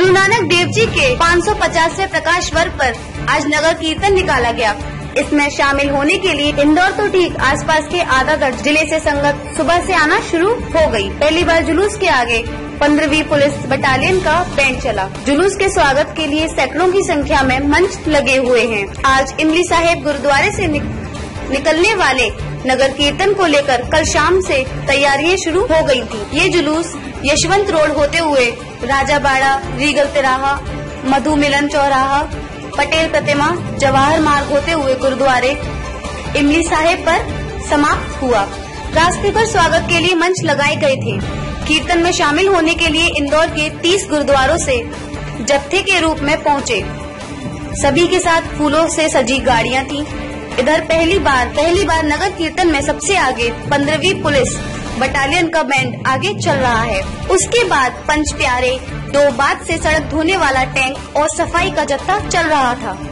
गुरु नानक देव जी के 550वें प्रकाश पर्व पर आज नगर कीर्तन निकाला गया। इसमें शामिल होने के लिए इंदौर तो ठीक आसपास के आधा दर्जन जिले से संगत सुबह से आना शुरू हो गई। पहली बार जुलूस के आगे 15वीं पुलिस बटालियन का बैंड चला। जुलूस के स्वागत के लिए सैकड़ों की संख्या में मंच लगे हुए हैं। आज इमली साहिब गुरुद्वारे से निकलने वाले नगर कीर्तन को लेकर कल शाम से तैयारियां शुरू हो गई थी। ये जुलूस यशवंत रोड होते हुए राजाबाड़ा, रीगल तिराहा, मधु मिलन चौराहा, पटेल प्रतिमा, जवाहर मार्ग होते हुए गुरुद्वारे इमली साहिब पर समाप्त हुआ। रास्ते पर स्वागत के लिए मंच लगाए गए थे। कीर्तन में शामिल होने के लिए इंदौर के 30 गुरुद्वारों से जत्थे के रूप में पहुंचे। सभी के साथ फूलों से सजी गाड़ियां थीं। इधर पहली बार नगर कीर्तन में सबसे आगे 15वीं पुलिस बटालियन का बैंड आगे चल रहा है। उसके बाद पंच प्यारे, 2 बात से सड़क धोने वाला टैंक और सफाई का जत्था चल रहा था।